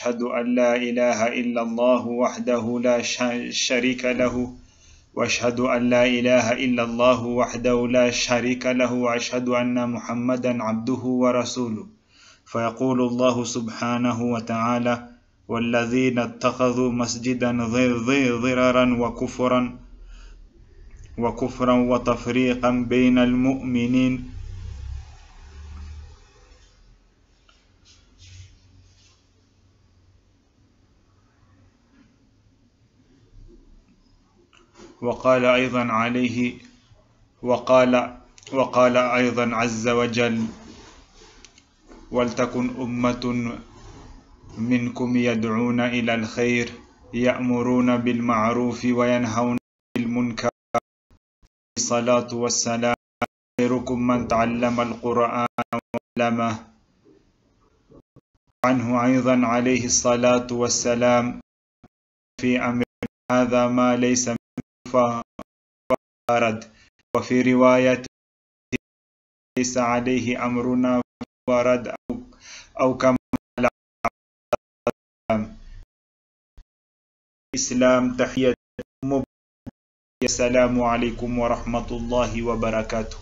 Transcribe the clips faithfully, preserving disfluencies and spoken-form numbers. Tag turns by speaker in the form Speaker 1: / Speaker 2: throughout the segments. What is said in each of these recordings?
Speaker 1: وأشهد أن لا إله إلا الله وحده لا شريك له وأشهد أن لا إله إلا الله وحده لا شريك له وأشهد أن محمدا عبده ورسوله. فيقول الله سبحانه وتعالى: والذين اتخذوا مسجدا ضرارا وكفرا وكفرا وتفريقا بين المؤمنين وقال أيضا عليه وقال وقال أيضا عز وجل: ولتكن أمة منكم يدعون إلى الخير يأمرون بالمعروف وينهون عن المنكر. الصلاة والسلام: خيركم من تعلم القرآن وعلمه. عنه أيضا عليه الصلاة والسلام: في أمر هذا ما ليس منه فارد. وفي رواية: ليس عليه أمرنا فارد أو, أو كما قال الإسلام تحية مباركة. السلام عليكم ورحمة الله وبركاته.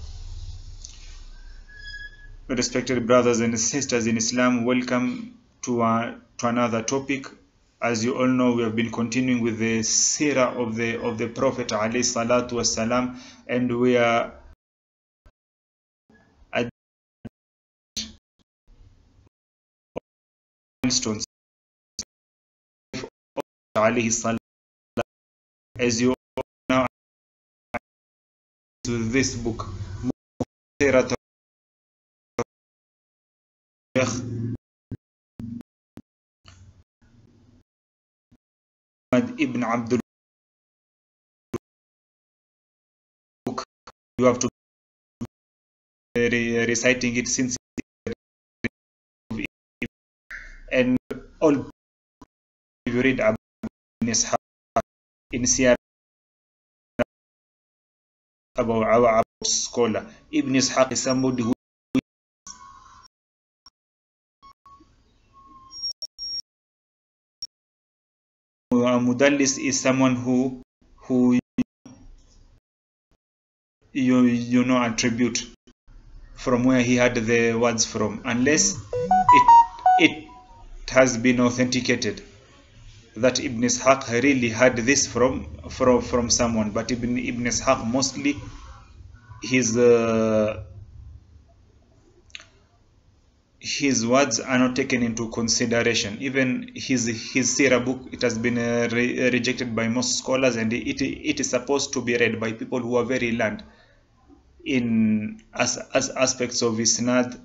Speaker 1: Respected brothers and sisters in Islam, welcome to, uh, to another topic. As you all know, we have been continuing with the seera of the of the Prophet alayhi salatu wassalam, and we are at milestones alayhi salam. As you all know, to this book, Ibn Abdul book. You have to be reciting it since, and all you read about in Ishaq, in seera, about our about scholar Ibn Ishaq is somebody who a mudallis is someone who who you you know attribute from where he had the words from, unless it it has been authenticated that Ibn Ishaq really had this from from from someone. But Ibn Ibn Ishaq mostly his uh, his words are not taken into consideration. Even his his seera book, it has been uh, re rejected by most scholars, and it it is supposed to be read by people who are very learned in as as aspects of isnad.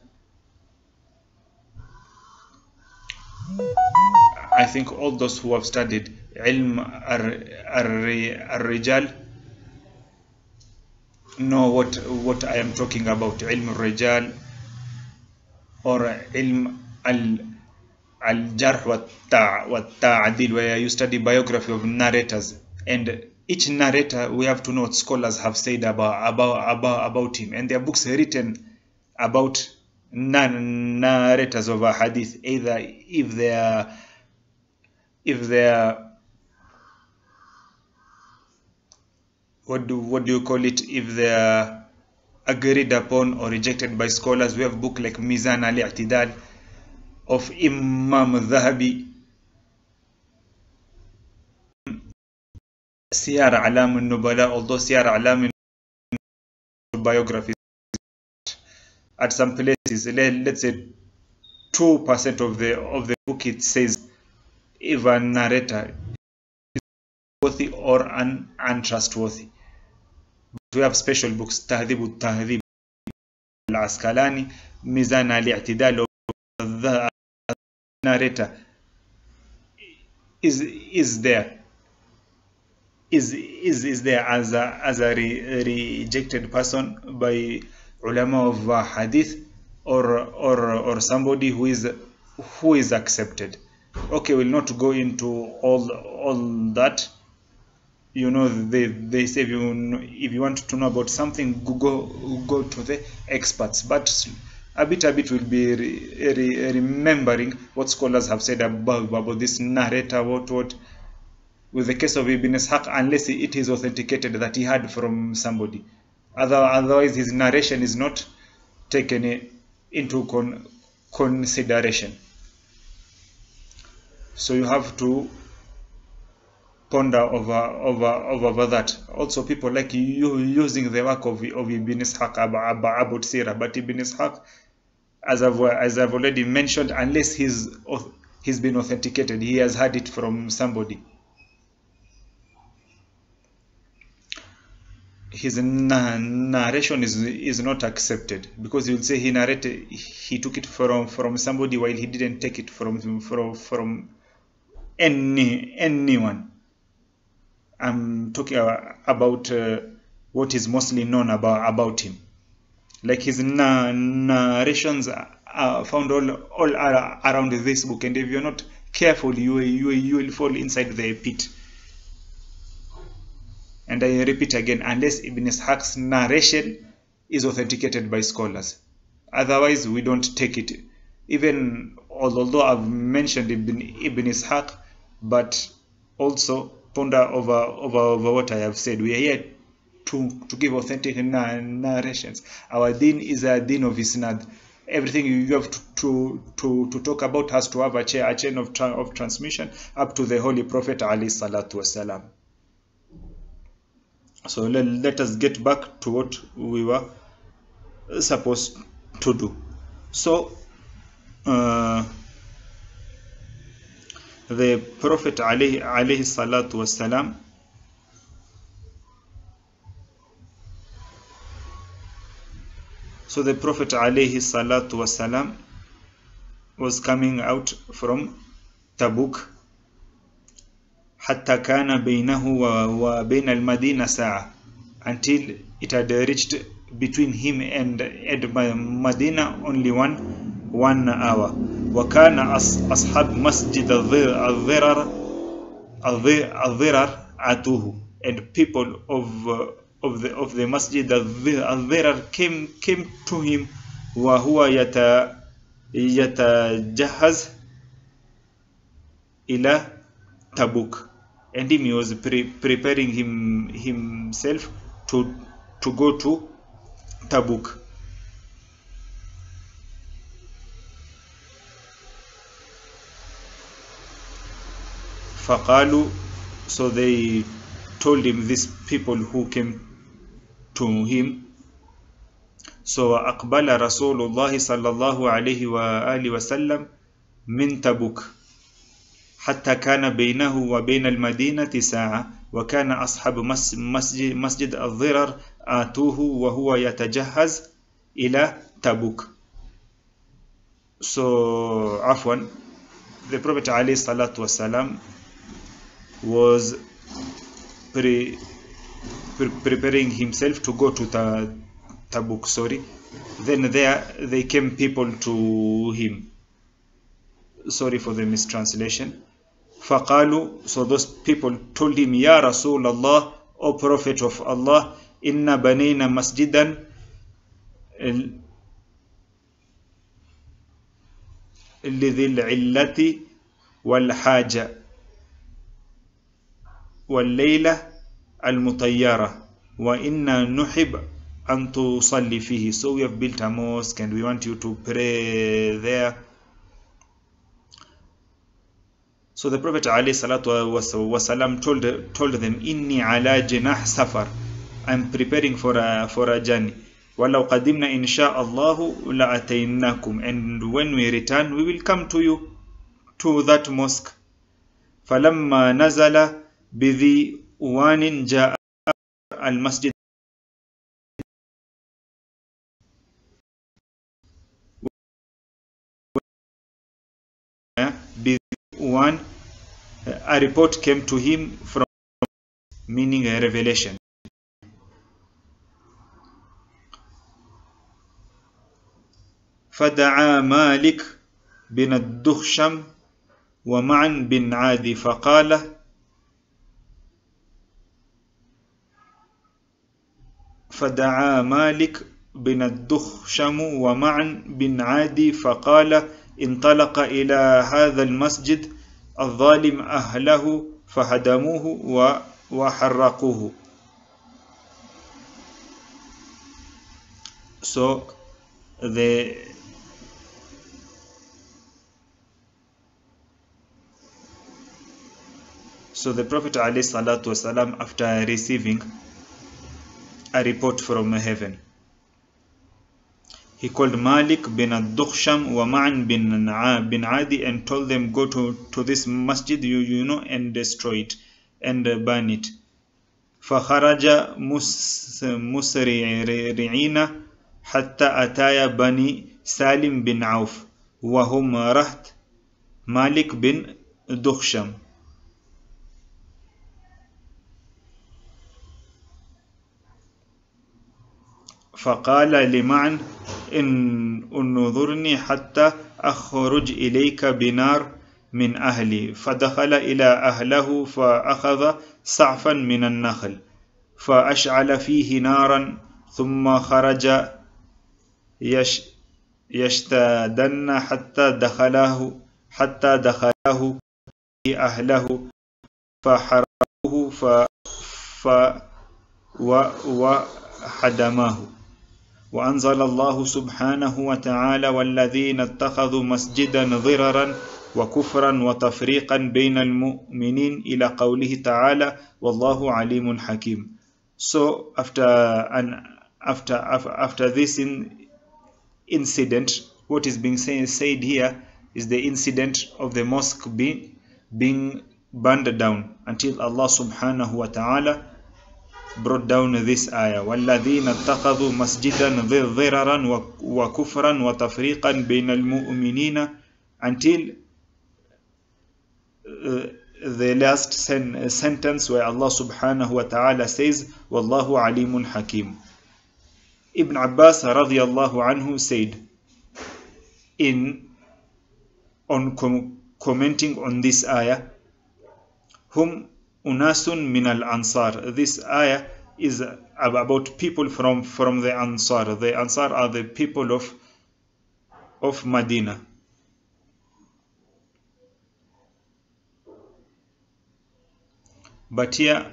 Speaker 1: I think all those who have studied ilm ar-rijal know what what I am talking about. Ilm ar-rijal or ilm al-jarh wa ta'adil, where you study biography of narrators, and each narrator we have to know what scholars have said about about about, about him, and there are books written about narrators of a hadith, either if they are if they are what do what do you call it if they are agreed upon or rejected by scholars. We have a book like Mizan al-I'tidal of Imam al-Dhahabi, Siyar Alam al-Nubala, although Siyar Alam biographies at some places, let, let's say two percent of the of the book, it says if a narrator is worthy or un, untrustworthy. But we have special books, Tahdhib al-Tahdhib al-Asqalani, Mizan al-I'tidal, of the narrator is is there is is is there as a as a re, rejected person by ulama of uh, hadith, or or or somebody who is who is accepted. Okay, we'll not go into all all that. You know, they they say if you if you want to know about something, go go to the experts. But a bit a bit will be re, re, remembering what scholars have said about, about this narrator, what what with the case of Ibn Ishaq, unless it is authenticated that he heard from somebody. Other, otherwise his narration is not taken into con, consideration. So you have to ponder over over over that. Also, people like you using the work of, of Ibn Ishaq about, about seera, but Ibn Ishaq, as I've as I've already mentioned, unless he's he's been authenticated, he has heard it from somebody, his narration is is not accepted, because you'll say he narrated, he took it from from somebody while he didn't take it from from from any anyone. I'm talking about uh, what is mostly known about about him. Like his na narrations are found all all around this book, and if you're not careful, you you you will fall inside the pit. And I repeat again, unless Ibn Ishaq's narration is authenticated by scholars, otherwise we don't take it. Even although I've mentioned Ibn Ibn Ishaq, but also ponder over over over what I have said. We are here to to give authentic narrations. Our deen is a deen of isnad. Everything you have to to to, to talk about has to have a chain, a chain of tra of transmission up to the Holy Prophet alayhi salatu wasalam. So let, let us get back to what we were supposed to do. So uh, the Prophet alayhi, alayhi salatu wasalam so the Prophet alayhi salatu wasalam was coming out from Tabuk. حتى كان بينه وبين المدينة ساعة, until it had reached between him and, and Medina only one one hour. وكان أصحاب مسجد الضرر الضرر أتوه, and people of uh, of the of the Masjid al-Dhirar came came to him وهو يت يتجهز إلى Tabuk, and him he was pre preparing him himself to to go to Tabuk. فقالوا, so they told him, these people who came to him. So أقبل رسول الله صلى الله عليه وآله وسلم من تبوك حتى كان بينه وبين المدينة ساعة وكان أصحاب مسجد, مسجد الضرر آتوه وهو يتجهز إلى تبوك. So عفوا, the Prophet عليه الصلاة والسلام was pre, pre, preparing himself to go to ta, Tabuk, sorry. Then there they came people to him. Sorry for the mistranslation. فقالوا, so those people told him, Ya Rasulullah, O Prophet of Allah, inna banayna masjidan lidhil illati wal haja wal layla al mutayyara wa inna nuhib an tusalli fihi. So we have built a mosque and we want you to pray there. So the Prophet ﷺ told told them, Inni ala jinah safar, I'm preparing for a for a journey. Walau qadimna insha'Allahu la ataynakum, and when we return we will come to you to that mosque. Falamma nazala bidhi wanin ja'a al masjid bidhi one. A report came to him from, meaning a revelation. فدعا مالك بن الدخشم ومعن بن عادي فقال فدعا مالك بن الدخشم ومعن بن عادي فقال انطلق إلى هذا المسجد الظالم أهله فهدموه وحرقوه. So the so the Prophet ﷺ, after receiving a report from heaven, he called Malik bin al-Dukhsham wa Ma'an bin, bin Adi and told them, go to, to this masjid, you, you know, and destroy it and burn it. فخرج مسرعين حتى أتايا بني سالم بن عوف وهم رهط مالك بن دخشم. فقال لمعن إن انظرني حتى أخرج إليك بنار من أهلي. فدخل إلى أهله فأخذ سعفا من النخل فأشعل فيه نارا ثم خرج يش يشتدن حتى دخله حتى دخله في أهله فحرقوه ف وحدماه. وأنزل الله سبحانه وتعالى والذين اتخذوا مسجدا ضررا وكفرا وتفريقا بين المؤمنين إلى قوله تعالى والله عليم حكيم. So after an after after this in, incident, what is being say, said here is the incident of the mosque being being burned down until Allah subhanahu wa ta'ala brought down this ayah وَالَّذِينَ اتَّخَذُوا مَسْجِدًا ضِرَرًا وَكُفْرًا وَتَفْرِيقًا بَيْنَ الْمُؤْمِنِينَ until uh, the last sen sentence where Allah subhanahu wa ta'ala says وَاللَّهُ عَلِيمٌ حَكِيمٌ. Ibn Abbas radiyallahu anhu said in on com commenting on this ayah, Hum unasun min al-ansar. This ayah is about people from from the Ansar. The Ansar are the people of of Medina. But here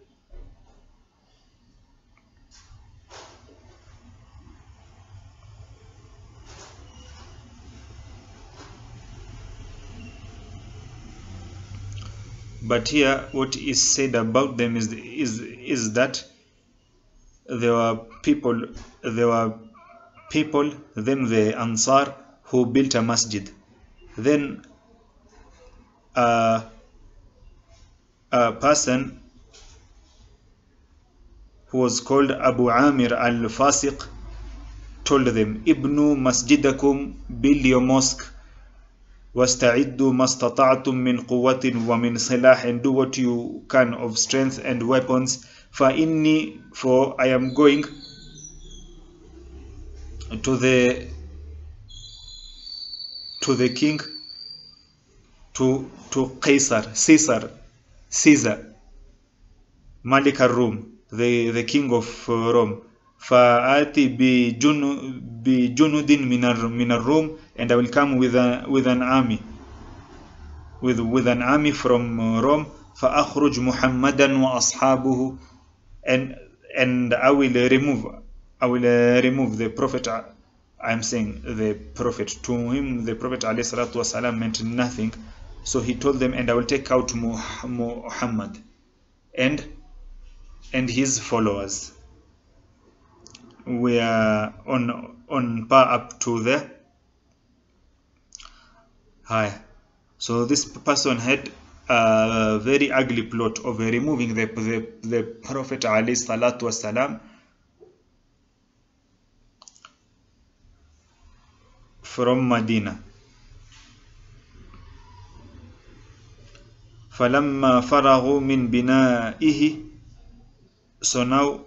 Speaker 1: But here, what is said about them is is is that there were people, there were people, them the Ansar, who built a masjid. Then uh, a person who was called Abu Amir al-Fasiq told them, Ibnu masjidakum, build your mosque. وَاسْتَعِدُّوا مَا اسْتَطَعْتُم مِّن قُوَّةٍ وَمِنْ صِلَاحٍ, and do what you can of strength and weapons. فَإِنِّي, for I am going to the to the king, to to Caesar, Caesar, Caesar, Malik al-Rum, the the king of uh, Rome. فَآتِ بِجُنُودٍ مِنَ الرُّومِ, and I will come with a, with an army, with with an army from uh, Rome. فَأَخْرُجْ مُحَمَّدًا وَأَصْحَابُهُ, and and I will remove, I will uh, remove the Prophet. I am saying the Prophet. To him, the Prophet ﷺ meant nothing. So he told them, and I will take out Muhammad and and his followers. We are on on par up to the high. So this person had a very ugly plot of removing the the, the Prophet alayhi salatu wasalam from Medina. فَلَمَّا فَرَغُوا مِنْ بِنَائِهِ, so now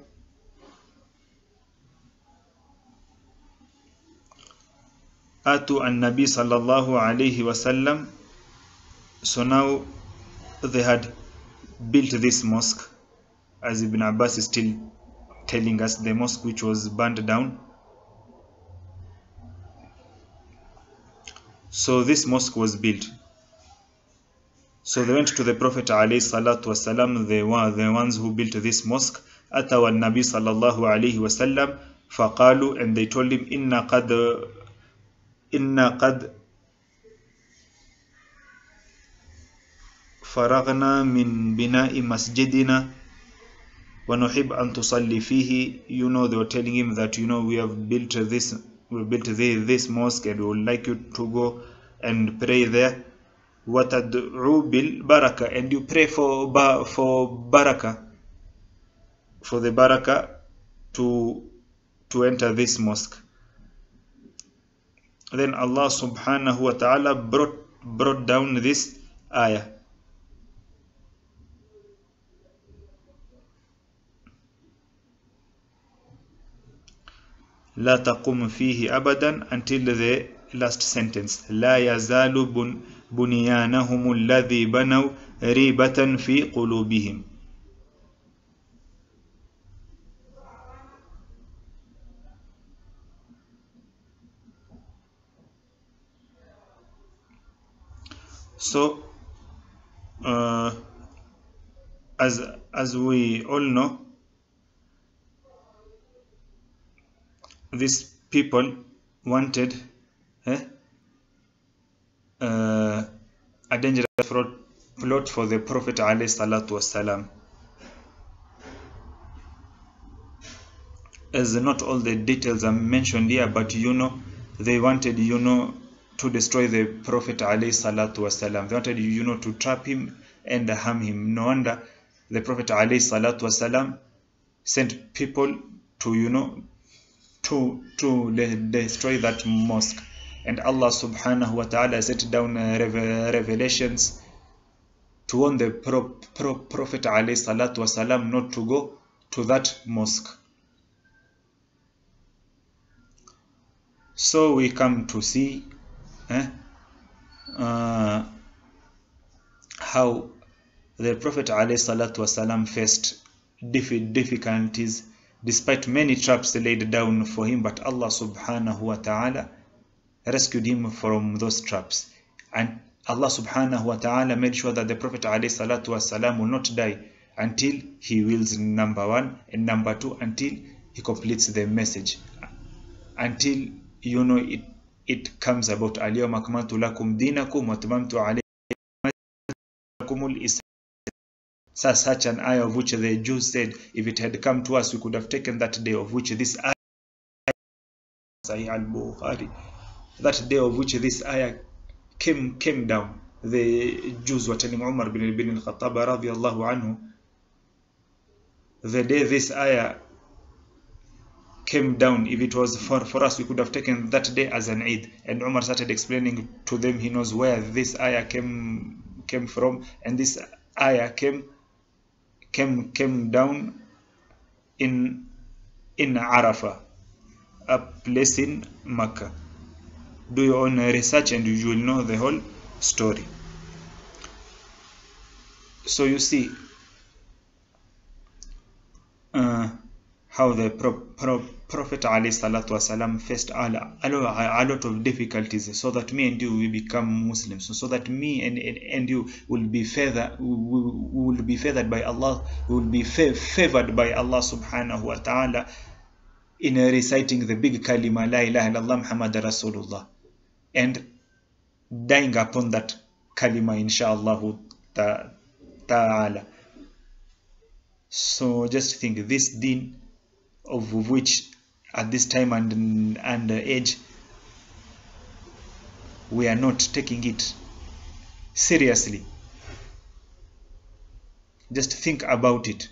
Speaker 1: Atu an-Nabi sallallahu alayhi wasallam, so now they had built this mosque, as Ibn Abbas is still telling us, the mosque which was burned down. So this mosque was built. So they went to the Prophet alayhi salatu wasalam, they were the ones who built this mosque. Atawa al-Nabi sallallahu alayhi wasallam faqalu, and they told him, inna qad inna qad faragna min bina'i masjidina wa nuhib an tusalli fihi. You know, they were telling him that, you know, we have built this we built this, this mosque, and we would like you to go and pray there. وَتَدْعُوا بِالْبَرَكَةِ, and you pray for ba for barakah, for the barakah to to enter this mosque. Then Allah subhanahu wa ta'ala brought brought down this ayah. لا تقوم فيه أبدا, until the last sentence. لا يزال بن بنيانهم الذي بنوا ريبة في قلوبهم. So uh, as as we all know, these people wanted eh, uh, a dangerous plot for the Prophet alayhi salatu wasalam. As not all the details are mentioned here, but you know, they wanted, you know, to destroy the Prophet alayhi salatu wasalam. They wanted, you know, to trap him and harm him. No wonder the Prophet alayhi salatu wasalam sent people to, you know, to to de destroy that mosque. And Allah subhanahu wa ta'ala set down uh, rev revelations to warn the pro pro Prophet alayhi salatu wasalam not to go to that mosque. So we come to see eh, uh, how the Prophet alayhi salatu wasalam faced difficulties despite many traps laid down for him, but Allah subhanahu wa ta'ala rescued him from those traps. And Allah subhanahu wa ta'ala made sure that the Prophet alayhi salatu wasalam will not die until he wills, number one, and number two, until he completes the message, until, you know, it it comes about al-yawma akmaltu lakum dinakum wa atmamtu alaykum al-islam. Such an ayah of which the Jews said, if it had come to us, we could have taken that day of which this ayah, Sahih al-Bukhari, that day of which this ayah came came down. The Jews were telling Umar bin, bin al-Khattab radiyallahu anhu, the day this ayah came down, if it was for, for us, we could have taken that day as an Eid. And Umar started explaining to them, he knows where this ayah came came from, and this ayah came came came down in in Arafah, a place in Makkah. Do your own research and you will know the whole story. So you see uh, how the pro pro Prophet alayhi salatu wasalam faced a, a, a lot of difficulties, so that me and you will become Muslims, so, so that me and, and, and you will be favored, will, will be favored by Allah, will be fa favored by Allah subhanahu wa ta'ala in uh, reciting the big kalima la ilaha illallah Muhammad Rasulullah, and dying upon that kalima inshallah ta'ala. So just think, this deen of which at this time and, and age we are not taking it seriously. Just think about it.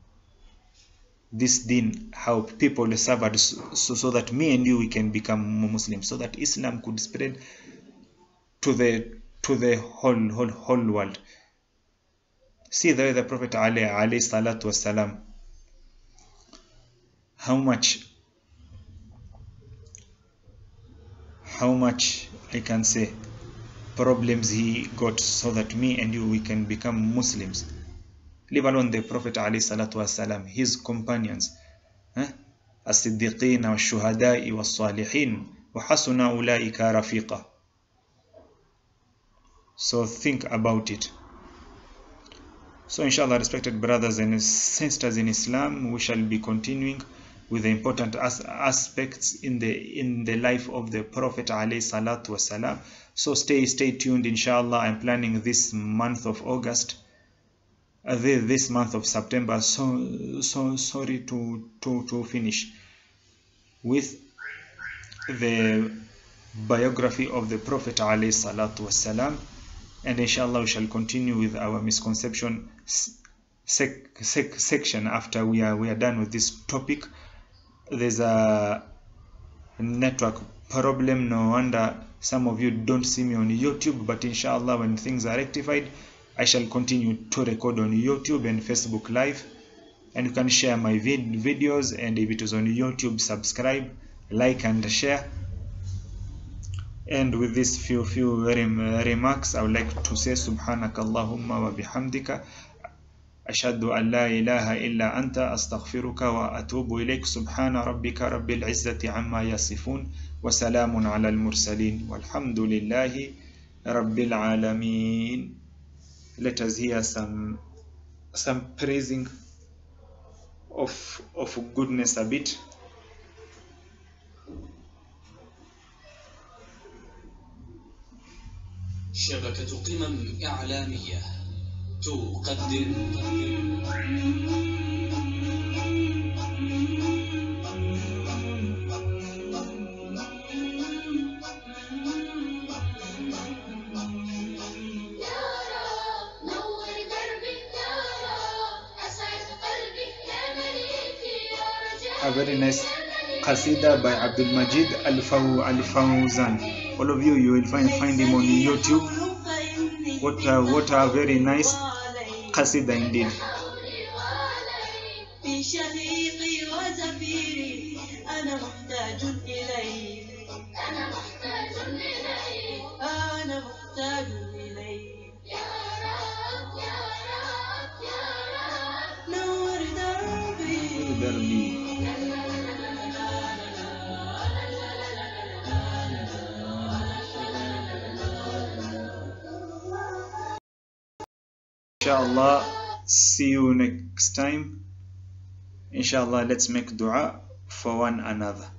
Speaker 1: This deen, how people suffered, so, so that me and you we can become Muslims, so that Islam could spread to the to the whole whole whole world. See the way the Prophet alayhi salatu wasalam, how much how much I can say problems he got, so that me and you we can become Muslims. Leave alone the Prophet alayhi salatu wasalam, his companions, as-siddiqeen wa shuhada'i wa salihin wa hasuna ulaika rafiqa. So think about it. So inshallah, respected brothers and sisters in Islam, we shall be continuing with the important as aspects in the in the life of the Prophet alayhi salatu wasalam. So stay stay tuned, inshallah. I'm planning this month of August, uh, this month of September, so so sorry to to to finish with the biography of the Prophet alayhi salatu wasalam. And inshallah, we shall continue with our misconception sec sec section after we are we are done with this topic. There's a network problem, no wonder some of you don't see me on YouTube, but inshallah, when things are rectified, I shall continue to record on YouTube and Facebook Live, and you can share my vid videos, and if it is on YouTube, subscribe, like and share. And with these few few rem remarks, I would like to say subhanaka Allahumma wa bihamdika ashhadu an la ilaha illa anta astaghfiruka wa atubu ilayk. Subhana rabbika rabbil izzati amma yasifun wa salamun ala al mursalin walhamdulillahi rabbil alamin. Let us hear some some praising of of goodness a bit.
Speaker 2: شبكة قمم إعلامية تقدم
Speaker 1: a very nice qasida by Abdul Majid Al-Fawzan. All of you, you will find find him on YouTube. What a, what a very nice qasida indeed. Inshallah, see you next time. Inshallah, let's make dua for one another.